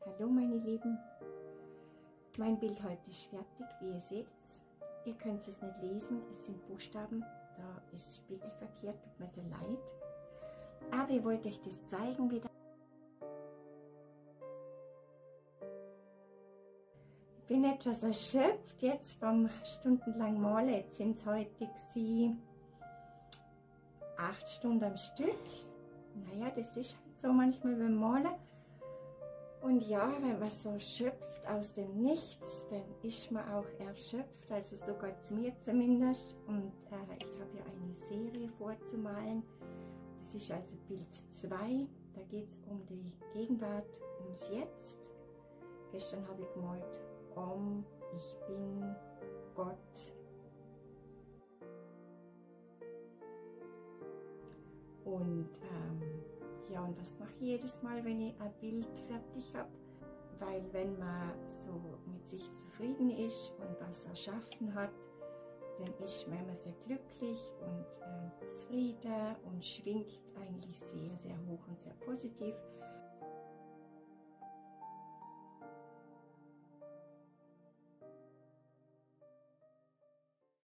Hallo meine Lieben, mein Bild heute ist fertig, wie ihr seht. Ihr könnt es nicht lesen, es sind Buchstaben, da ist spiegelverkehrt, tut mir sehr leid. Aber ich wollte euch das zeigen wieder. Ich bin etwas erschöpft jetzt vom stundenlang Malen. Jetzt sind es heute 8 Stunden am Stück. Naja, das ist halt so manchmal beim Malen. Und ja, wenn man so schöpft aus dem Nichts, dann ist man auch erschöpft, also so geht es mir zumindest. Und ich habe ja eine Serie vorzumalen. Das ist also Bild 2, da geht es um die Gegenwart, ums Jetzt. Gestern habe ich gemalt, ich bin Gott. Und ja, und was mache ich jedes Mal, wenn ich ein Bild fertig habe? Weil wenn man so mit sich zufrieden ist und was erschaffen hat, dann ist man immer sehr glücklich und zufrieden und schwingt eigentlich sehr, sehr hoch und sehr positiv.